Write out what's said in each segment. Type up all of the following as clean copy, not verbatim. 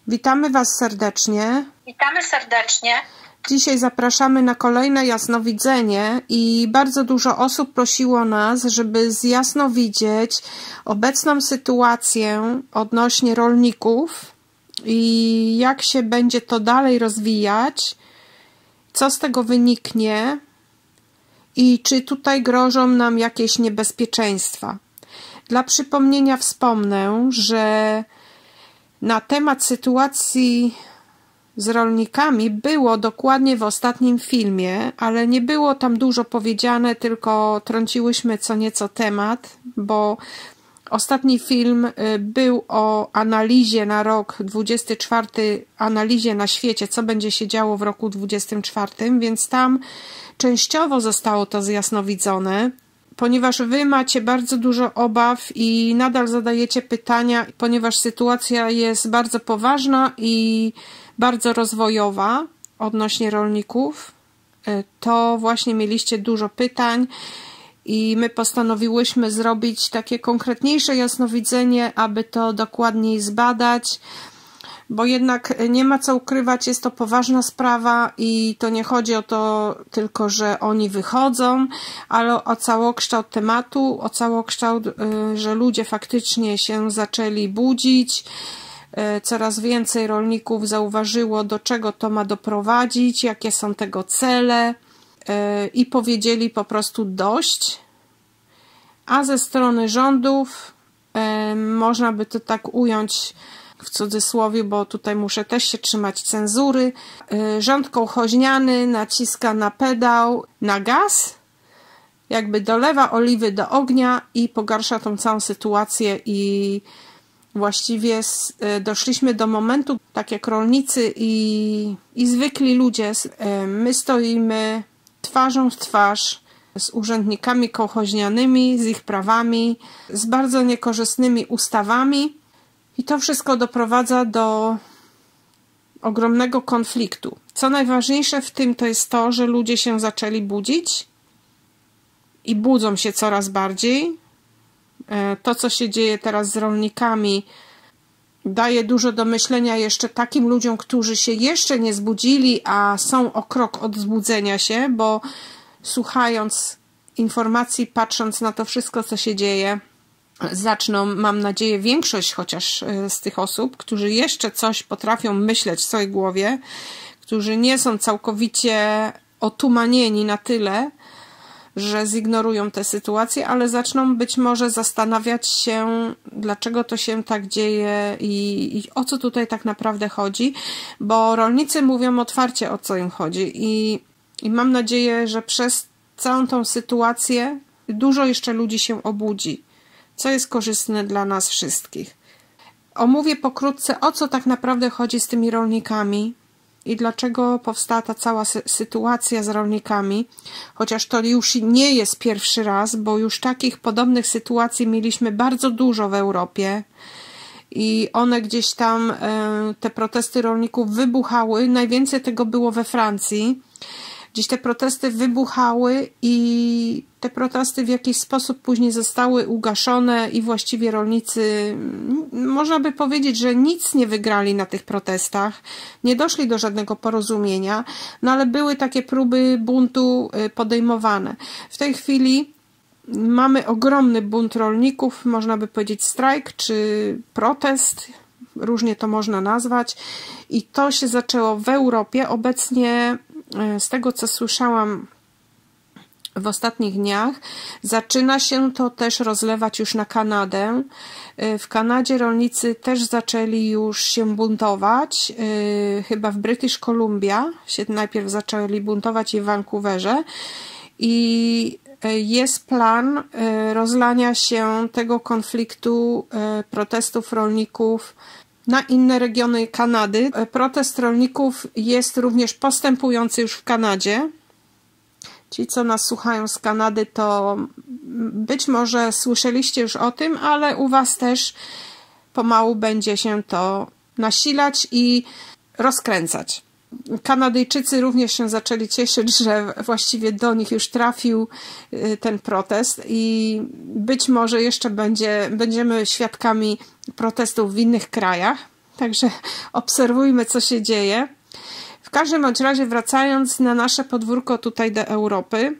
Witamy Was serdecznie. Witamy serdecznie. Dzisiaj zapraszamy na kolejne jasnowidzenie i bardzo dużo osób prosiło nas, żeby zjasnowidzieć obecną sytuację odnośnie rolników i jak się będzie to dalej rozwijać, co z tego wyniknie i czy tutaj grożą nam jakieś niebezpieczeństwa. Dla przypomnienia wspomnę, że na temat sytuacji z rolnikami było dokładnie w ostatnim filmie, ale nie było tam dużo powiedziane, tylko trąciłyśmy co nieco temat, bo ostatni film był o analizie na rok 24, analizie na świecie, co będzie się działo w roku 24, więc tam częściowo zostało to zjasnowidzone. Ponieważ Wy macie bardzo dużo obaw i nadal zadajecie pytania, ponieważ sytuacja jest bardzo poważna i bardzo rozwojowa odnośnie rolników, to właśnie mieliście dużo pytań i my postanowiłyśmy zrobić takie konkretniejsze jasnowidzenie, aby to dokładniej zbadać, bo jednak nie ma co ukrywać, jest to poważna sprawa i to nie chodzi o to tylko, że oni wychodzą, ale o całokształt tematu, o całokształt, że ludzie faktycznie się zaczęli budzić. Coraz więcej rolników zauważyło, do czego to ma doprowadzić, jakie są tego cele i powiedzieli po prostu dość. A ze strony rządów można by to tak ująć w cudzysłowie, bo tutaj muszę też się trzymać cenzury. Rząd kołchoźniany naciska na pedał, na gaz, jakby dolewa oliwy do ognia i pogarsza tą całą sytuację i właściwie doszliśmy do momentu, tak jak rolnicy i zwykli ludzie, my stoimy twarzą w twarz z urzędnikami kołchoźnianymi, z ich prawami, z bardzo niekorzystnymi ustawami i to wszystko doprowadza do ogromnego konfliktu. Co najważniejsze w tym to jest to, że ludzie się zaczęli budzić i budzą się coraz bardziej. To, co się dzieje teraz z rolnikami, daje dużo do myślenia jeszcze takim ludziom, którzy się jeszcze nie zbudzili, a są o krok od zbudzenia się, bo słuchając informacji, patrząc na to wszystko, co się dzieje, zaczną, mam nadzieję, większość chociaż z tych osób, którzy jeszcze coś potrafią myśleć w swojej głowie, którzy nie są całkowicie otumanieni na tyle, że zignorują tę sytuację, ale zaczną być może zastanawiać się, dlaczego to się tak dzieje i o co tutaj tak naprawdę chodzi, bo rolnicy mówią otwarcie, o co im chodzi i mam nadzieję, że przez całą tą sytuację dużo jeszcze ludzi się obudzi, co jest korzystne dla nas wszystkich. Omówię pokrótce, o co tak naprawdę chodzi z tymi rolnikami i dlaczego powstała ta cała sytuacja z rolnikami, chociaż to już nie jest pierwszy raz, bo już takich podobnych sytuacji mieliśmy bardzo dużo w Europie i one gdzieś tam, te protesty rolników wybuchały, najwięcej tego było we Francji. Gdzieś te protesty wybuchały i te protesty w jakiś sposób później zostały ugaszone i właściwie rolnicy, można by powiedzieć, że nic nie wygrali na tych protestach, nie doszli do żadnego porozumienia, no ale były takie próby buntu podejmowane. W tej chwili mamy ogromny bunt rolników, można by powiedzieć strajk czy protest, różnie to można nazwać i to się zaczęło w Europie. Obecnie z tego, co słyszałam w ostatnich dniach, zaczyna się to też rozlewać już na Kanadę. W Kanadzie rolnicy też zaczęli już się buntować. Chyba w British Columbia się najpierw zaczęli buntować i w Vancouverze. I jest plan rozlania się tego konfliktu, protestów rolników na inne regiony Kanady. Protest rolników jest również postępujący już w Kanadzie. Ci, co nas słuchają z Kanady, to być może słyszeliście już o tym, ale u Was też pomału będzie się to nasilać i rozkręcać. Kanadyjczycy również się zaczęli cieszyć, że właściwie do nich już trafił ten protest i być może jeszcze będziemy świadkami protestów w innych krajach. Także obserwujmy, co się dzieje. W każdym bądź razie, wracając na nasze podwórko tutaj do Europy,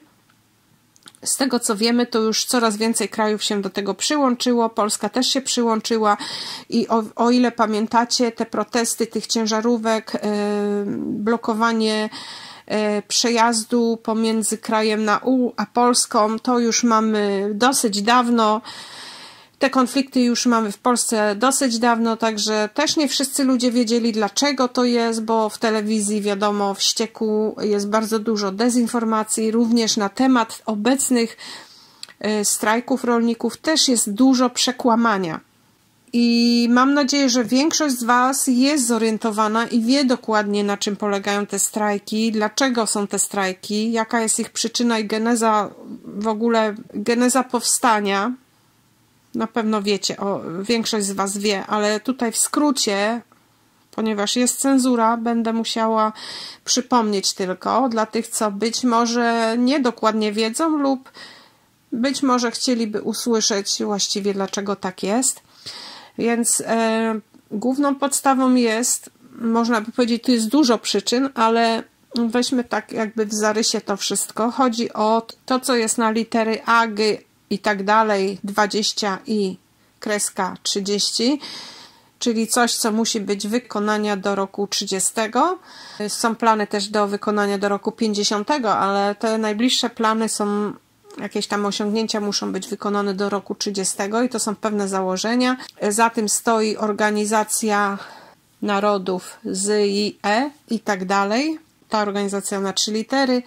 z tego co wiemy, to już coraz więcej krajów się do tego przyłączyło. Polska też się przyłączyła i o ile pamiętacie te protesty tych ciężarówek, blokowanie przejazdu pomiędzy krajem na U a Polską, to już mamy dosyć dawno. Te konflikty już mamy w Polsce dosyć dawno, także też nie wszyscy ludzie wiedzieli, dlaczego to jest, bo w telewizji, wiadomo, w ścieku jest bardzo dużo dezinformacji, również na temat obecnych strajków rolników też jest dużo przekłamania. I mam nadzieję, że większość z Was jest zorientowana i wie dokładnie, na czym polegają te strajki, dlaczego są te strajki, jaka jest ich przyczyna i geneza, w ogóle geneza powstania. Na pewno wiecie, większość z Was wie, ale tutaj w skrócie, ponieważ jest cenzura, będę musiała przypomnieć tylko dla tych, co być może niedokładnie wiedzą lub być może chcieliby usłyszeć właściwie, dlaczego tak jest. Więc główną podstawą jest, można by powiedzieć, tu jest dużo przyczyn, ale weźmy tak jakby w zarysie to wszystko. Chodzi o to, co jest na litery A, G i tak dalej, 20 i kreska 30, czyli coś, co musi być wykonania do roku 30. Są plany też do wykonania do roku 50, ale te najbliższe plany są, jakieś tam osiągnięcia muszą być wykonane do roku 30 i to są pewne założenia. Za tym stoi Organizacja Narodów z i E i tak dalej. Ta organizacja na 3 litery.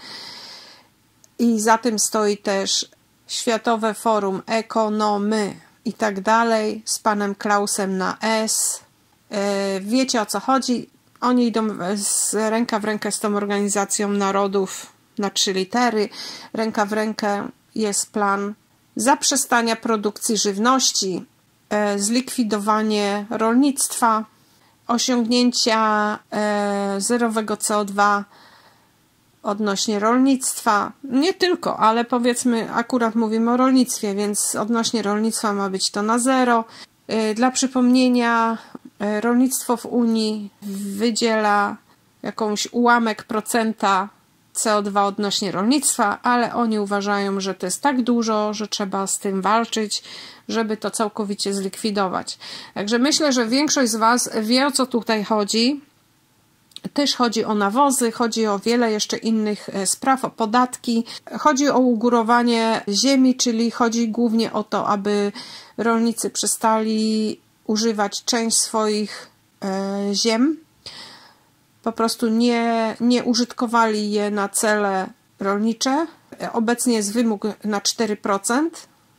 I za tym stoi też Światowe Forum Ekonomy i tak dalej, z panem Klausem na S. Wiecie, o co chodzi? Oni idą ręka w rękę z tą Organizacją Narodów na 3 litery. Ręka w rękę jest plan zaprzestania produkcji żywności, zlikwidowanie rolnictwa, osiągnięcia zerowego CO2 odnośnie rolnictwa. Nie tylko, ale powiedzmy, akurat mówimy o rolnictwie, więc odnośnie rolnictwa ma być to na zero. Dla przypomnienia, rolnictwo w Unii wydziela jakąś ułamek procenta CO2 odnośnie rolnictwa, ale oni uważają, że to jest tak dużo, że trzeba z tym walczyć, żeby to całkowicie zlikwidować. Także myślę, że większość z Was wie, o co tutaj chodzi. Też chodzi o nawozy, chodzi o wiele jeszcze innych spraw, o podatki. Chodzi o ugórowanie ziemi, czyli chodzi głównie o to, aby rolnicy przestali używać część swoich ziem. Po prostu nie użytkowali je na cele rolnicze. Obecnie jest wymóg na 4%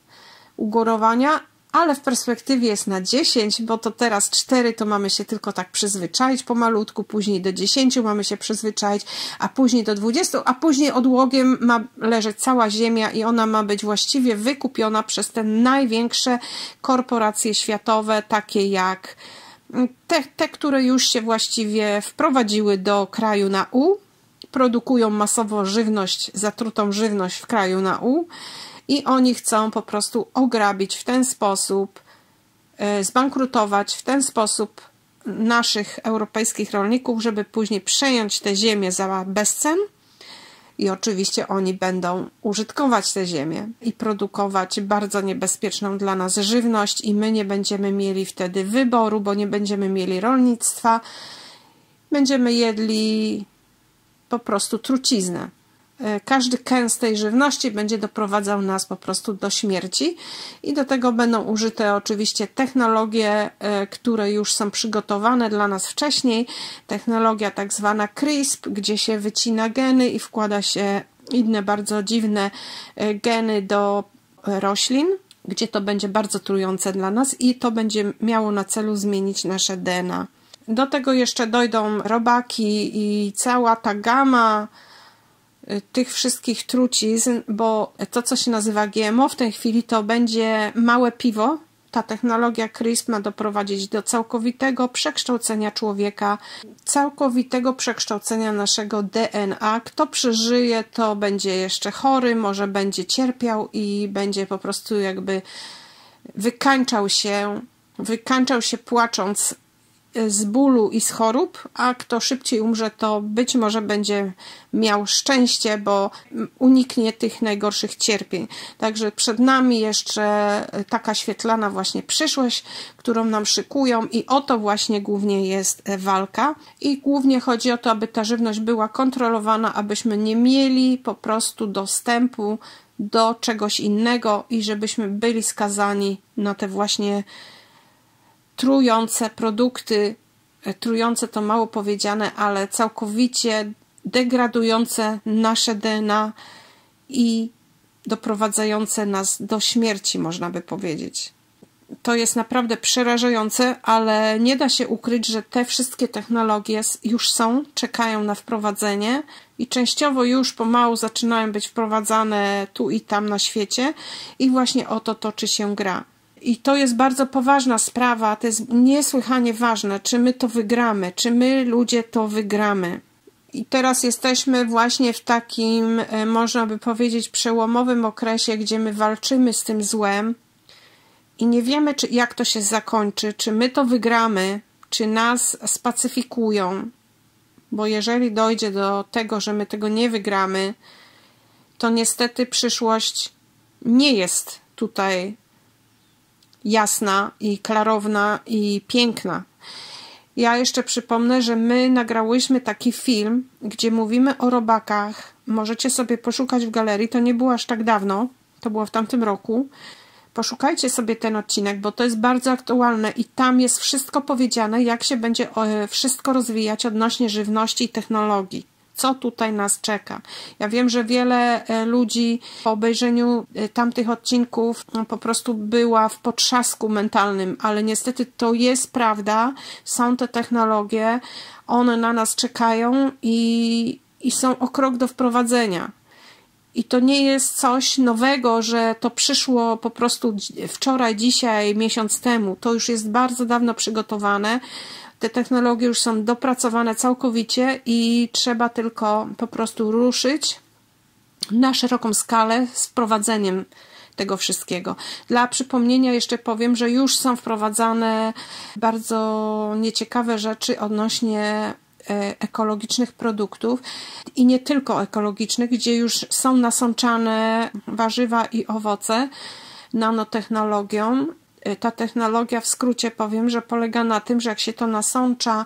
ugórowania, ale w perspektywie jest na 10, bo to teraz 4 to mamy się tylko tak przyzwyczaić pomalutku, później do 10 mamy się przyzwyczaić, a później do 20, a później odłogiem ma leżeć cała ziemia i ona ma być właściwie wykupiona przez te największe korporacje światowe, takie jak te, które już się właściwie wprowadziły do kraju na U, produkują masowo żywność, zatrutą żywność w kraju na U i oni chcą po prostu ograbić w ten sposób, zbankrutować w ten sposób naszych europejskich rolników, żeby później przejąć te ziemię za bezcen i oczywiście oni będą użytkować te ziemię i produkować bardzo niebezpieczną dla nas żywność i my nie będziemy mieli wtedy wyboru, bo nie będziemy mieli rolnictwa, będziemy jedli po prostu truciznę. Każdy kęs tej żywności będzie doprowadzał nas po prostu do śmierci i do tego będą użyte oczywiście technologie, które już są przygotowane dla nas wcześniej. Technologia tak zwana CRISP, gdzie się wycina geny i wkłada się inne bardzo dziwne geny do roślin, gdzie to będzie bardzo trujące dla nas i to będzie miało na celu zmienić nasze DNA. Do tego jeszcze dojdą robaki i cała ta gama tych wszystkich trucizn, bo to, co się nazywa GMO w tej chwili, to będzie małe piwo. Ta technologia CRISP ma doprowadzić do całkowitego przekształcenia człowieka, całkowitego przekształcenia naszego DNA. Kto przeżyje, to będzie jeszcze chory, może będzie cierpiał i będzie po prostu jakby wykańczał się płacząc z bólu i z chorób, a kto szybciej umrze, to być może będzie miał szczęście, bo uniknie tych najgorszych cierpień. Także przed nami jeszcze taka świetlana właśnie przyszłość, którą nam szykują i o to właśnie głównie jest walka. I głównie chodzi o to, aby ta żywność była kontrolowana, abyśmy nie mieli po prostu dostępu do czegoś innego i żebyśmy byli skazani na te właśnie trujące produkty, trujące to mało powiedziane, ale całkowicie degradujące nasze DNA i doprowadzające nas do śmierci, można by powiedzieć. To jest naprawdę przerażające, ale nie da się ukryć, że te wszystkie technologie już są, czekają na wprowadzenie i częściowo już pomału zaczynają być wprowadzane tu i tam na świecie i właśnie o to toczy się gra. I to jest bardzo poważna sprawa, to jest niesłychanie ważne, czy my to wygramy, czy my ludzie to wygramy. I teraz jesteśmy właśnie w takim, można by powiedzieć, przełomowym okresie, gdzie my walczymy z tym złem i nie wiemy, jak to się zakończy, czy my to wygramy, czy nas spacyfikują, bo jeżeli dojdzie do tego, że my tego nie wygramy, to niestety przyszłość nie jest tutaj jasna i klarowna i piękna. Ja jeszcze przypomnę, że my nagrałyśmy taki film, gdzie mówimy o robakach. Możecie sobie poszukać w galerii, to nie było aż tak dawno, to było w tamtym roku. Poszukajcie sobie ten odcinek, bo to jest bardzo aktualne i tam jest wszystko powiedziane, jak się będzie wszystko rozwijać odnośnie żywności i technologii. Co tutaj nas czeka. Ja wiem, że wiele ludzi po obejrzeniu tamtych odcinków po prostu była w potrzasku mentalnym, ale niestety to jest prawda. Są te technologie, one na nas czekają i są o krok do wprowadzenia. I to nie jest coś nowego, że to przyszło po prostu wczoraj, dzisiaj, miesiąc temu. To już jest bardzo dawno przygotowane. Te technologie już są dopracowane całkowicie i trzeba tylko po prostu ruszyć na szeroką skalę z wprowadzeniem tego wszystkiego. Dla przypomnienia jeszcze powiem, że już są wprowadzane bardzo nieciekawe rzeczy odnośnie ekologicznych produktów i nie tylko ekologicznych, gdzie już są nasączane warzywa i owoce nanotechnologią. Ta technologia, w skrócie powiem, że polega na tym, że jak się to nasącza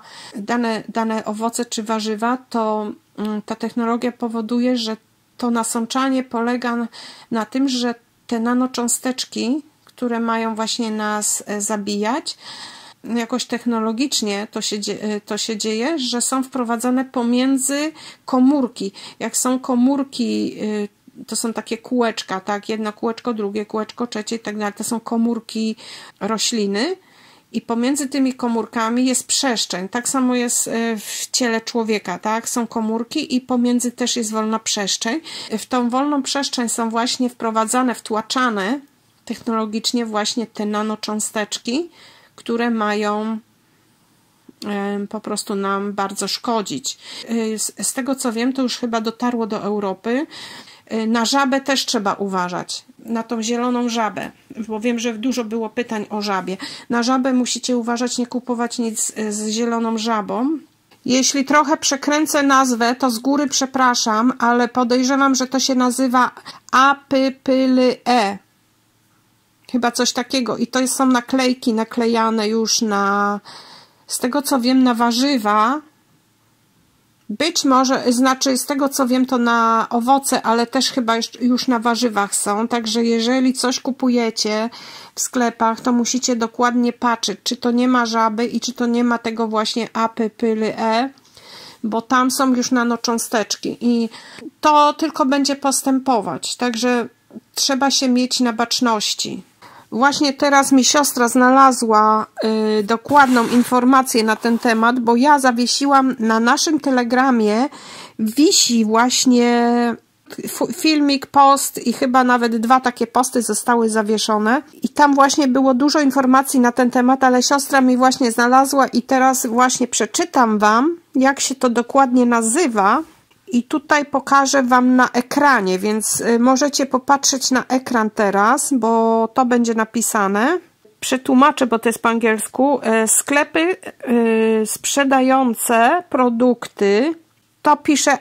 dane owoce czy warzywa, to ta technologia powoduje, że to nasączanie polega na tym, że te nanocząsteczki, które mają właśnie nas zabijać, jakoś technologicznie to się dzieje, że są wprowadzane pomiędzy komórki. Jak są komórki, to są takie kółeczka, tak? Jedno kółeczko, drugie kółeczko, trzecie i tak dalej. To są komórki rośliny i pomiędzy tymi komórkami jest przestrzeń. Tak samo jest w ciele człowieka, tak? Są komórki i pomiędzy też jest wolna przestrzeń. W tą wolną przestrzeń są właśnie wprowadzane, wtłaczane technologicznie właśnie te nanocząsteczki, które mają po prostu nam bardzo szkodzić. Z tego co wiem, to już chyba dotarło do Europy. Na żabę też trzeba uważać, na tą zieloną żabę, bo wiem, że dużo było pytań o żabie. Na żabę musicie uważać, nie kupować nic z zieloną żabą. Jeśli trochę przekręcę nazwę, to z góry przepraszam, ale podejrzewam, że to się nazywa apypyle. Chyba coś takiego. I to są naklejki naklejane już na, z tego co wiem, na warzywa. Być może, znaczy z tego co wiem, to na owoce, ale też chyba już na warzywach są. Także jeżeli coś kupujecie w sklepach, to musicie dokładnie patrzeć, czy to nie ma żaby i czy to nie ma tego właśnie apypyle, bo tam są już nanocząsteczki i to tylko będzie postępować. Także trzeba się mieć na baczności. Właśnie teraz mi siostra znalazła dokładną informację na ten temat, bo ja zawiesiłam na naszym Telegramie, wisi właśnie filmik, post i chyba nawet 2 takie posty zostały zawieszone i tam właśnie było dużo informacji na ten temat, ale siostra mi właśnie znalazła i teraz właśnie przeczytam wam, jak się to dokładnie nazywa. I tutaj pokażę wam na ekranie, więc możecie popatrzeć na ekran teraz, bo to będzie napisane. przetłumaczę, bo to jest po angielsku. Sklepy sprzedające produkty, to pisze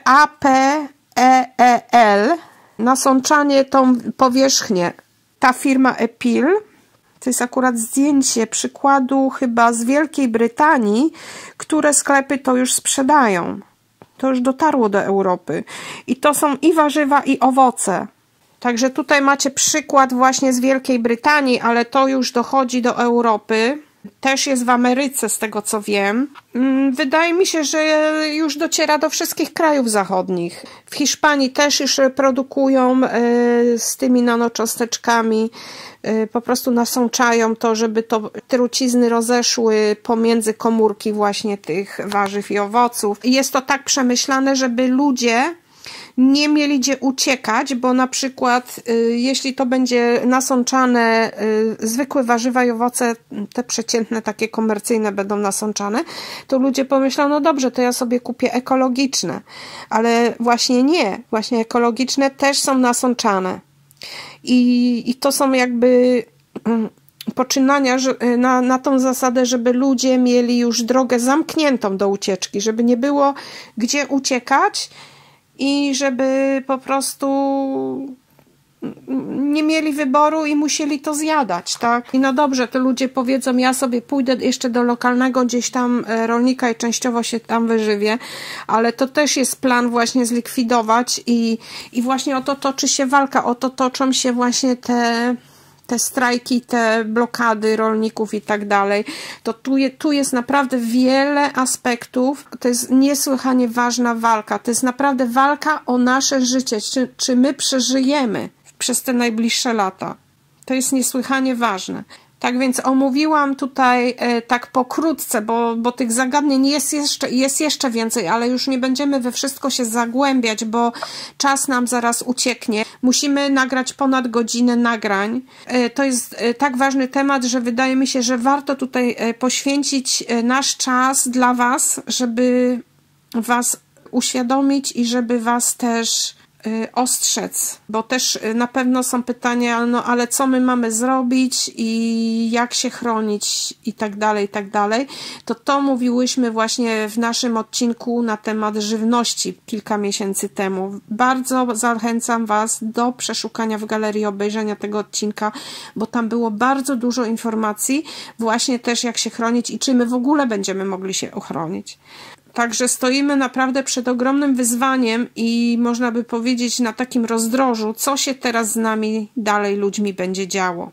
APEEL, nasączanie tą powierzchnię. Ta firma Epil, to jest akurat zdjęcie przykładu chyba z Wielkiej Brytanii, które sklepy to już sprzedają. To już dotarło do Europy. I to są i warzywa, i owoce. Także tutaj macie przykład właśnie z Wielkiej Brytanii, ale to już dochodzi do Europy. Też jest w Ameryce, z tego co wiem. Wydaje mi się, że już dociera do wszystkich krajów zachodnich. W Hiszpanii też już produkują z tymi nanocząsteczkami. Po prostu nasączają to, żeby te trucizny rozeszły pomiędzy komórki właśnie tych warzyw i owoców. I jest to tak przemyślane, żeby ludzie nie mieli gdzie uciekać, bo na przykład jeśli to będzie nasączane, zwykłe warzywa i owoce, te przeciętne, takie komercyjne będą nasączane, to ludzie pomyślą, no dobrze, to ja sobie kupię ekologiczne. Ale właśnie nie. Właśnie ekologiczne też są nasączane. I to są jakby poczynania na tą zasadę, żeby ludzie mieli już drogę zamkniętą do ucieczki, żeby nie było gdzie uciekać i żeby po prostu nie mieli wyboru i musieli to zjadać, tak? I no dobrze, to ludzie powiedzą, ja sobie pójdę jeszcze do lokalnego gdzieś tam rolnika i częściowo się tam wyżywię, ale to też jest plan właśnie zlikwidować i właśnie o to toczy się walka, o to toczą się właśnie te strajki, te blokady rolników i tak dalej, to tu jest naprawdę wiele aspektów. To jest niesłychanie ważna walka. To jest naprawdę walka o nasze życie. Czy my przeżyjemy przez te najbliższe lata. To jest niesłychanie ważne. Tak więc omówiłam tutaj tak pokrótce, bo tych zagadnień jest jeszcze więcej, ale już nie będziemy we wszystko się zagłębiać, bo czas nam zaraz ucieknie. Musimy nagrać ponad godzinę nagrań. To jest tak ważny temat, że wydaje mi się, że warto tutaj poświęcić nasz czas dla Was, żeby Was uświadomić i żeby Was też ostrzec, bo też na pewno są pytania, no ale co my mamy zrobić i jak się chronić i tak dalej, to mówiłyśmy właśnie w naszym odcinku na temat żywności kilka miesięcy temu. Bardzo zachęcam Was do przeszukania w galerii, obejrzenia tego odcinka, bo tam było bardzo dużo informacji właśnie też jak się chronić i czy my w ogóle będziemy mogli się uchronić. Także stoimy naprawdę przed ogromnym wyzwaniem i można by powiedzieć na takim rozdrożu, co się teraz z nami dalej ludźmi będzie działo.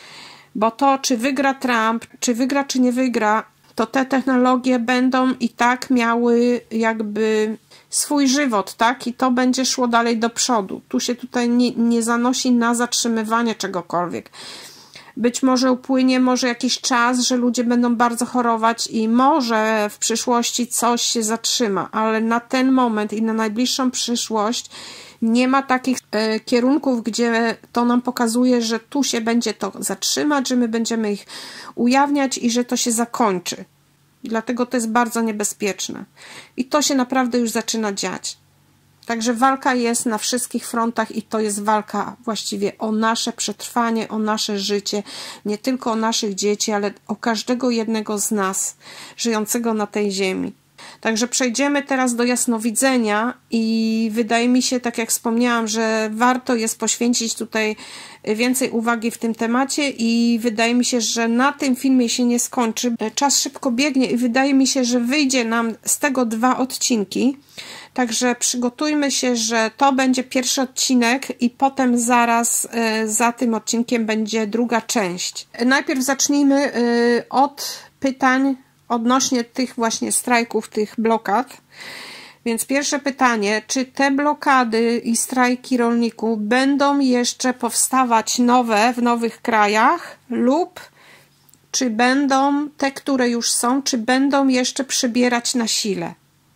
Bo to, czy wygra Trump, czy nie wygra, to te technologie będą i tak miały jakby swój żywot, tak? I to będzie szło dalej do przodu. Tu się tutaj nie zanosi na zatrzymywanie czegokolwiek. Być może upłynie jakiś czas, że ludzie będą bardzo chorować i może w przyszłości coś się zatrzyma, ale na ten moment i na najbliższą przyszłość nie ma takich kierunków, gdzie to nam pokazuje, że tu się będzie to zatrzymać, że my będziemy ich ujawniać i że to się zakończy. Dlatego to jest bardzo niebezpieczne. I to się naprawdę już zaczyna dziać. Także walka jest na wszystkich frontach i to jest walka właściwie o nasze przetrwanie, o nasze życie, nie tylko o naszych dzieci, ale o każdego jednego z nas żyjącego na tej ziemi. Także przejdziemy teraz do jasnowidzenia i wydaje mi się, tak jak wspomniałam, że warto jest poświęcić tutaj więcej uwagi w tym temacie i wydaje mi się, że na tym filmie się nie skończy. Czas szybko biegnie i wydaje mi się, że wyjdzie nam z tego 2 odcinki. Także przygotujmy się, że to będzie pierwszy odcinek i potem zaraz za tym odcinkiem będzie druga część. Najpierw zacznijmy od pytań odnośnie tych właśnie strajków, tych blokad. Więc pierwsze pytanie, czy te blokady i strajki rolników będą jeszcze powstawać nowe w nowych krajach lub czy będą te, które już są, czy będą jeszcze przybierać na sile?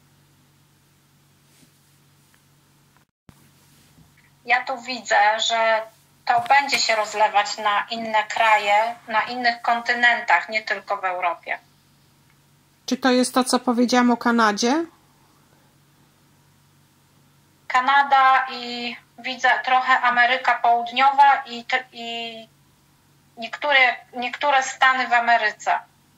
Ja tu widzę, że to będzie się rozlewać na inne kraje, na innych kontynentach, nie tylko w Europie. Czy to jest to, co powiedziałam o Kanadzie? Kanada i widzę trochę Ameryka Południowa niektóre stany w Ameryce.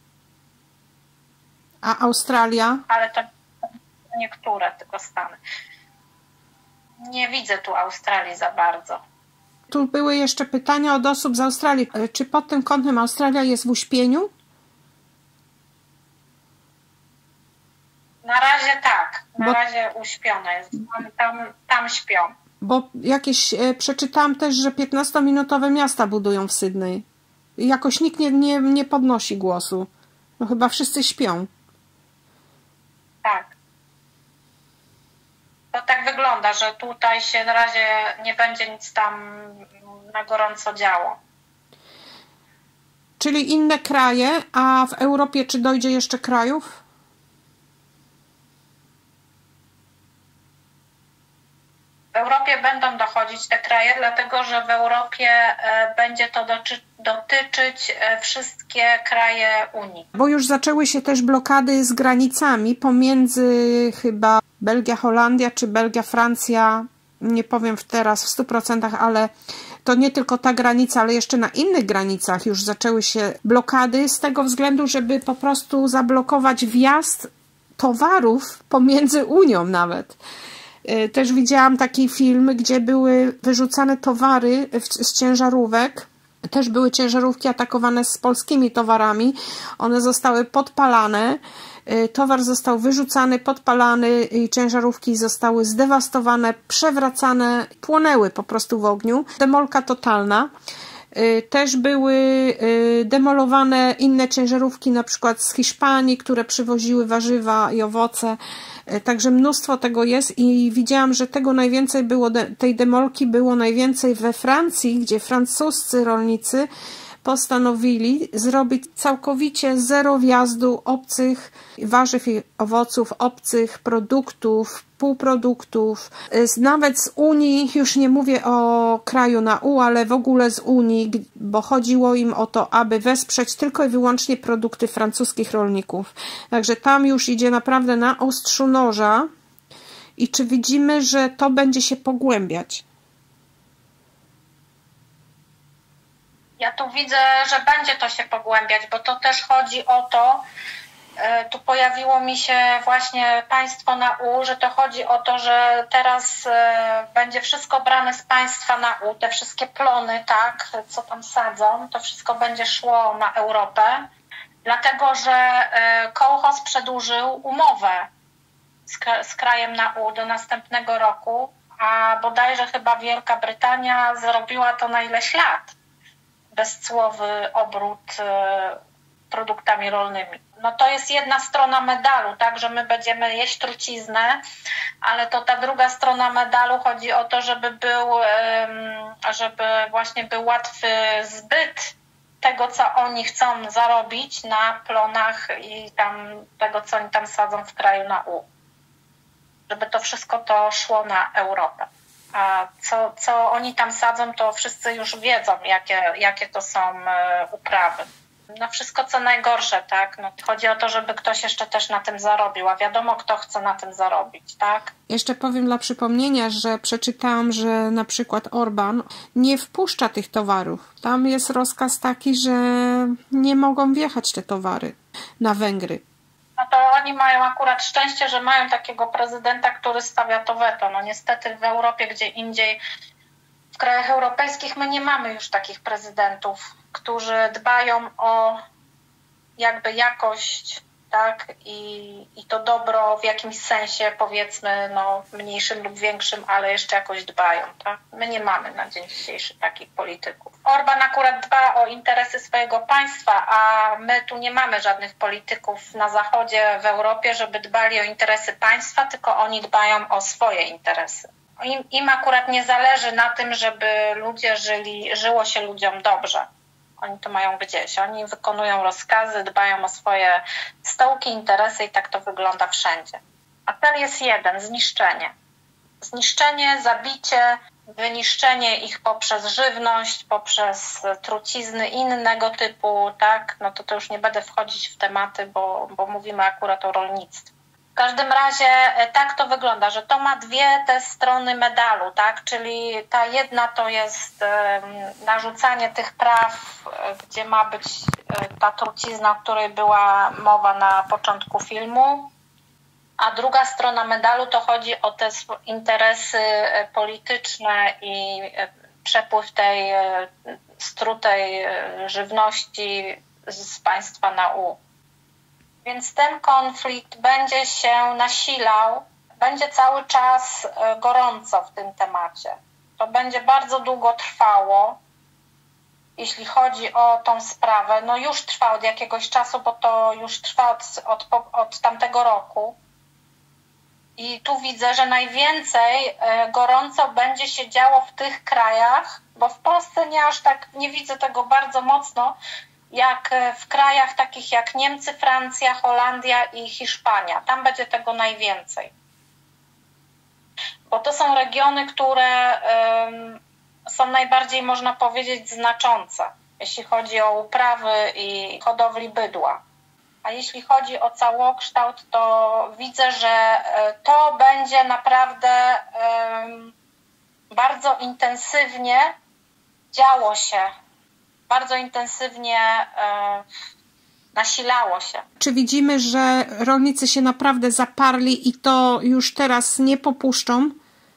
A Australia? Ale to niektóre tylko stany. Nie widzę tu Australii za bardzo. Tu były jeszcze pytania od osób z Australii. Czy pod tym kątem Australia jest w uśpieniu? Na razie tak. Na razie uśpiona jest. Tam śpią. Bo jakieś przeczytałam też, że 15-minutowe miasta budują w Sydney. Jakoś nikt nie podnosi głosu. No chyba wszyscy śpią. Tak. To tak wygląda, że tutaj się na razie nie będzie nic tam na gorąco działo. Czyli inne kraje, a w Europie czy dojdzie jeszcze krajów? W Europie będą dochodzić te kraje, dlatego że w Europie będzie to dotyczyć wszystkie kraje Unii. Bo już zaczęły się też blokady z granicami pomiędzy chyba Belgia, Holandia czy Belgia, Francja. Nie powiem teraz w 100%, ale to nie tylko ta granica, ale jeszcze na innych granicach już zaczęły się blokady z tego względu, żeby po prostu zablokować wjazd towarów pomiędzy Unią nawet. Też widziałam taki film, gdzie były wyrzucane towary z ciężarówek. Też były ciężarówki atakowane z polskimi towarami. One zostały podpalane. Towar został wyrzucany, podpalany i ciężarówki zostały zdewastowane, przewracane, płonęły po prostu w ogniu. Demolka totalna. Też były demolowane inne ciężarówki, na przykład z Hiszpanii, które przywoziły warzywa i owoce. Także mnóstwo tego jest i widziałam, że tego najwięcej było, tej demolki było najwięcej we Francji, gdzie francuscy rolnicy postanowili zrobić całkowicie zero wjazdu obcych warzyw i owoców, obcych produktów, półproduktów, nawet z Unii, już nie mówię o kraju na U, ale w ogóle z Unii, bo chodziło im o to, aby wesprzeć tylko i wyłącznie produkty francuskich rolników. Także tam już idzie naprawdę na ostrzu noża i czy widzimy, że to będzie się pogłębiać? Ja tu widzę, że będzie to się pogłębiać, bo to też chodzi o to, tu pojawiło mi się właśnie państwo na U, że to chodzi o to, że teraz będzie wszystko brane z państwa na U, te wszystkie plony, tak, co tam sadzą, to wszystko będzie szło na Europę, dlatego że kołchoz przedłużył umowę z krajem na U do następnego roku, a bodajże chyba Wielka Brytania zrobiła to na ileś lat. Bezcłowy obrót produktami rolnymi. No to jest jedna strona medalu, tak, że my będziemy jeść truciznę, ale to ta druga strona medalu chodzi o to, żeby właśnie był łatwy zbyt tego, co oni chcą zarobić na plonach i tam tego, co oni tam sadzą w kraju na U. Żeby to wszystko to szło na Europę. A co oni tam sadzą, to wszyscy już wiedzą, jakie to są uprawy. No wszystko co najgorsze, tak? No, chodzi o to, żeby ktoś jeszcze też na tym zarobił, a wiadomo, kto chce na tym zarobić, tak? Jeszcze powiem dla przypomnienia, że przeczytałam, że na przykład Orban nie wpuszcza tych towarów. Tam jest rozkaz taki, że nie mogą wjechać te towary na Węgry. No to oni mają akurat szczęście, że mają takiego prezydenta, który stawia to weto. No niestety w Europie, gdzie indziej, w krajach europejskich my nie mamy już takich prezydentów, którzy dbają o jakby jakość, tak, i to dobro w jakimś sensie, powiedzmy, no mniejszym lub większym, ale jeszcze jakoś dbają, tak. My nie mamy na dzień dzisiejszy takich polityków. Orban akurat dba o interesy swojego państwa, a my tu nie mamy żadnych polityków na zachodzie, w Europie, żeby dbali o interesy państwa, tylko oni dbają o swoje interesy. Im akurat nie zależy na tym, żeby ludzie żyło się ludziom dobrze. Oni to mają gdzieś. Oni wykonują rozkazy, dbają o swoje stołki, interesy i tak to wygląda wszędzie. A cel jest jeden, zniszczenie. Zniszczenie, zabicie, wyniszczenie ich poprzez żywność, poprzez trucizny innego typu, tak? No to już nie będę wchodzić w tematy, bo mówimy akurat o rolnictwie. W każdym razie tak to wygląda, że to ma dwie te strony medalu, tak? Czyli ta jedna to jest narzucanie tych praw, gdzie ma być ta trucizna, o której była mowa na początku filmu, a druga strona medalu to chodzi o te interesy polityczne i przepływ tej strutej żywności z państwa na U. Więc ten konflikt będzie się nasilał, będzie cały czas gorąco w tym temacie. To będzie bardzo długo trwało, jeśli chodzi o tą sprawę. No już trwa od jakiegoś czasu, bo to już trwa od tamtego roku. I tu widzę, że najwięcej gorąco będzie się działo w tych krajach, bo w Polsce nie widzę tego bardzo mocno, jak w krajach takich jak Niemcy, Francja, Holandia i Hiszpania. Tam będzie tego najwięcej. Bo to są regiony, które są najbardziej, można powiedzieć, znaczące, jeśli chodzi o uprawy i hodowli bydła. A jeśli chodzi o całokształt, to widzę, że to będzie naprawdę bardzo intensywnie działo się, bardzo intensywnie nasilało się. Czy widzimy, że rolnicy się naprawdę zaparli i to już teraz nie popuszczą?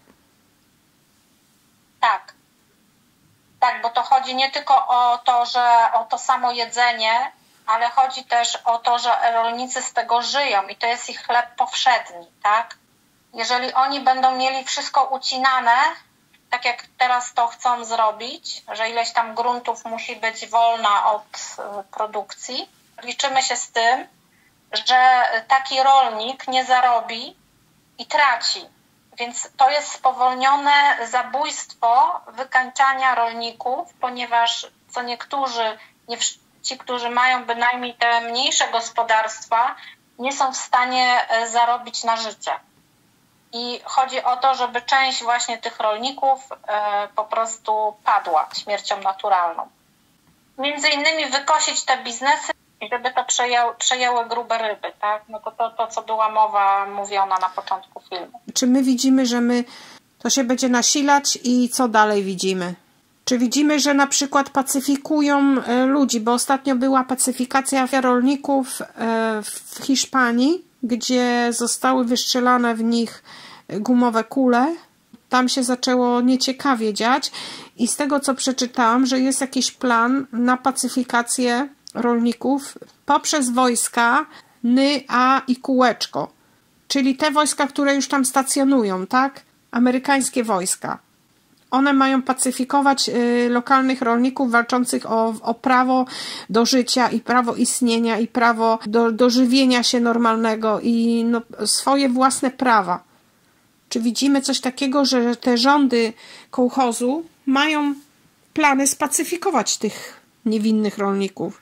Tak. Tak, bo to chodzi nie tylko o to, że o to samo jedzenie, ale chodzi też o to, że rolnicy z tego żyją i to jest ich chleb powszedni, tak? Jeżeli oni będą mieli wszystko ucinane, tak jak teraz to chcą zrobić, że ileś tam gruntów musi być wolna od produkcji, liczymy się z tym, że taki rolnik nie zarobi i traci. Więc to jest spowolnione zabójstwo wykańczania rolników, ponieważ co niektórzy, ci, którzy mają bynajmniej te mniejsze gospodarstwa, nie są w stanie zarobić na życie. I chodzi o to, żeby część właśnie tych rolników po prostu padła śmiercią naturalną. Między innymi wykosić te biznesy i żeby to przejęły grube ryby, tak? No to co była mówiona na początku filmu. Czy my widzimy, że to się będzie nasilać i co dalej widzimy? Czy widzimy, że na przykład pacyfikują ludzi, bo ostatnio była pacyfikacja rolników w Hiszpanii, gdzie zostały wystrzelane w nich gumowe kule. Tam się zaczęło nieciekawie dziać i z tego, co przeczytałam, że jest jakiś plan na pacyfikację rolników poprzez wojska NYA i kółeczko, czyli te wojska, które już tam stacjonują, tak? Amerykańskie wojska. One mają pacyfikować lokalnych rolników walczących o prawo do życia i prawo istnienia i prawo do żywienia się normalnego i swoje własne prawa. Czy widzimy coś takiego, że te rządy kołchozu mają plany spacyfikować tych niewinnych rolników?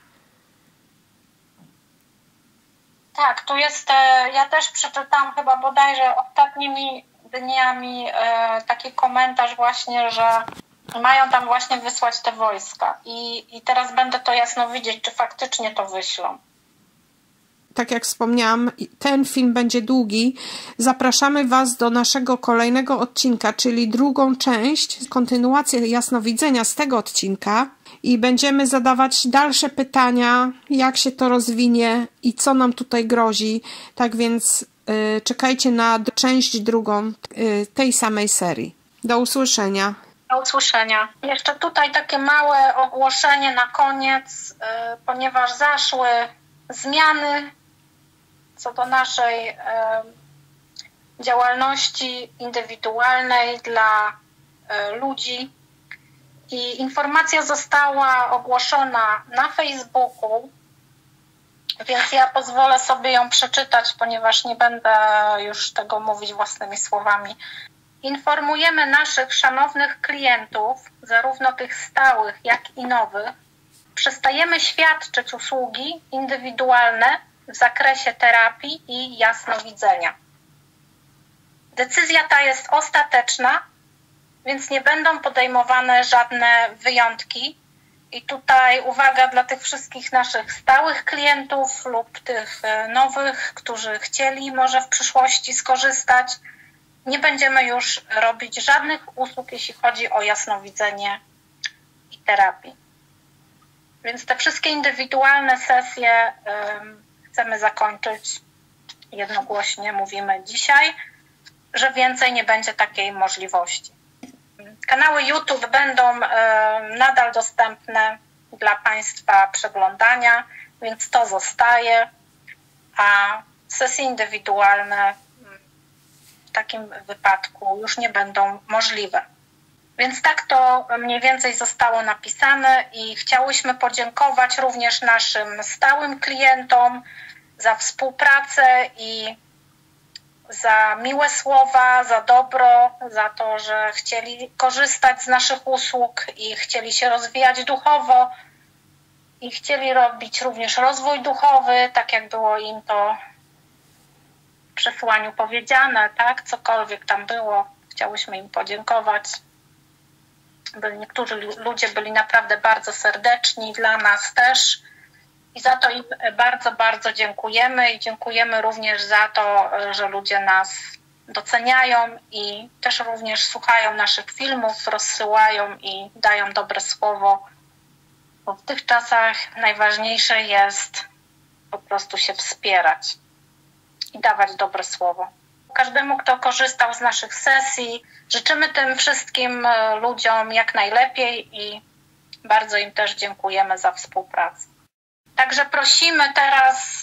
Tak, tu jest, ja też przeczytałam chyba bodajże ostatnimi dniami taki komentarz właśnie, że mają tam właśnie wysłać te wojska i teraz będę to jasno widzieć, czy faktycznie to wyślą. Tak jak wspomniałam, ten film będzie długi. Zapraszamy Was do naszego kolejnego odcinka, czyli drugą część, kontynuację jasnowidzenia z tego odcinka i będziemy zadawać dalsze pytania, jak się to rozwinie i co nam tutaj grozi. Tak więc czekajcie na część drugą tej samej serii. Do usłyszenia. Do usłyszenia. Jeszcze tutaj takie małe ogłoszenie na koniec, ponieważ zaszły zmiany co do naszej działalności indywidualnej dla ludzi i informacja została ogłoszona na Facebooku, więc ja pozwolę sobie ją przeczytać, ponieważ nie będę już tego mówić własnymi słowami. Informujemy naszych szanownych klientów, zarówno tych stałych, jak i nowych. Przestajemy świadczyć usługi indywidualne w zakresie terapii i jasnowidzenia. Decyzja ta jest ostateczna, więc nie będą podejmowane żadne wyjątki I tutaj uwaga dla tych wszystkich naszych stałych klientów lub tych nowych, którzy chcieli może w przyszłości skorzystać. Nie będziemy już robić żadnych usług, jeśli chodzi o jasnowidzenie i terapię. Więc te wszystkie indywidualne sesje chcemy zakończyć jednogłośnie, mówimy dzisiaj, że więcej nie będzie takiej możliwości. Kanały YouTube będą nadal dostępne dla Państwa przeglądania, więc to zostaje, a sesje indywidualne w takim wypadku już nie będą możliwe. Więc tak to mniej więcej zostało napisane i chciałyśmy podziękować również naszym stałym klientom za współpracę i za miłe słowa, za dobro, za to, że chcieli korzystać z naszych usług i chcieli się rozwijać duchowo i chcieli robić również rozwój duchowy, tak jak było im to w przesłaniu powiedziane, tak? Cokolwiek tam było, chciałyśmy im podziękować. Niektórzy ludzie byli naprawdę bardzo serdeczni, dla nas też. I za to im bardzo, bardzo dziękujemy i dziękujemy również za to, że ludzie nas doceniają i też również słuchają naszych filmów, rozsyłają i dają dobre słowo, bo w tych czasach najważniejsze jest po prostu się wspierać i dawać dobre słowo. Każdemu, kto korzystał z naszych sesji, życzymy tym wszystkim ludziom jak najlepiej i bardzo im też dziękujemy za współpracę. Także prosimy teraz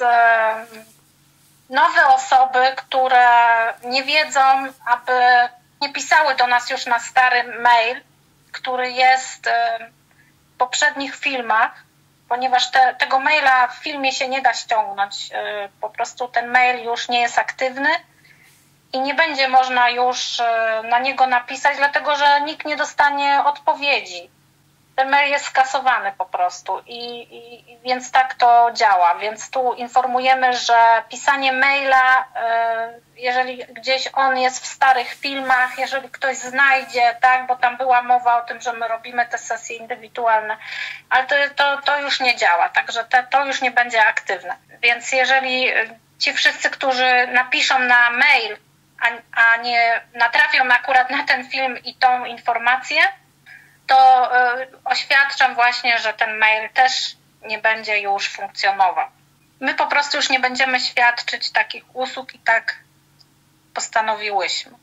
nowe osoby, które nie wiedzą, aby nie pisały do nas już na stary mail, który jest w poprzednich filmach, ponieważ tego maila w filmie się nie da ściągnąć. Po prostu ten mail już nie jest aktywny i nie będzie można już na niego napisać, dlatego że nikt nie dostanie odpowiedzi. Ten mail jest skasowany po prostu i więc tak to działa. Więc tu informujemy, że pisanie maila, jeżeli gdzieś on jest w starych filmach, jeżeli ktoś znajdzie, tak, bo tam była mowa o tym, że my robimy te sesje indywidualne, ale to już nie działa, także to już nie będzie aktywne. Więc jeżeli ci wszyscy, którzy napiszą na mail, a nie natrafią akurat na ten film i tą informację, to oświadczam właśnie, że ten mail też nie będzie już funkcjonował. My po prostu już nie będziemy świadczyć takich usług i tak postanowiłyśmy.